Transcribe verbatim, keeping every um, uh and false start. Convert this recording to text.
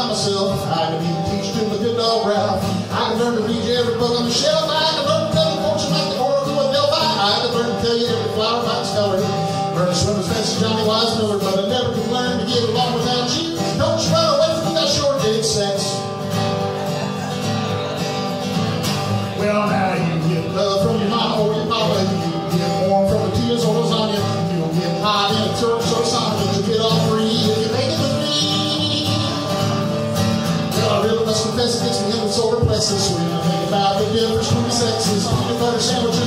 by myself. I can even teach to my good dog Ralph. I can learn to read you every book on the shelf. I can learn to tell you fortune like the oracle of Delphi. I can learn to tell you every flower by its color. Learn to swim as fast as Johnny Wise Miller, but I never could learn to get along without you. Don't you run away from that short dick sex. Well, now you get love from your mama or your papa. You get warm from the tears or lasagna. You'll get hot in a Turk so solid that you get all free if you make it with me. Well, I really must confess it gets me in the solar plexus when I think about the difference between sexes. Peanut butter sandwich